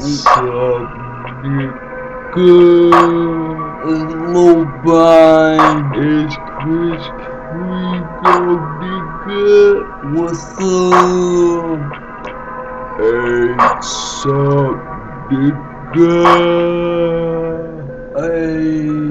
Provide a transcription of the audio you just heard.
up, nigga? It's Lil Bine. It's Chris Krigo, nigga. What's up? Hey, sup, nigga? Hey.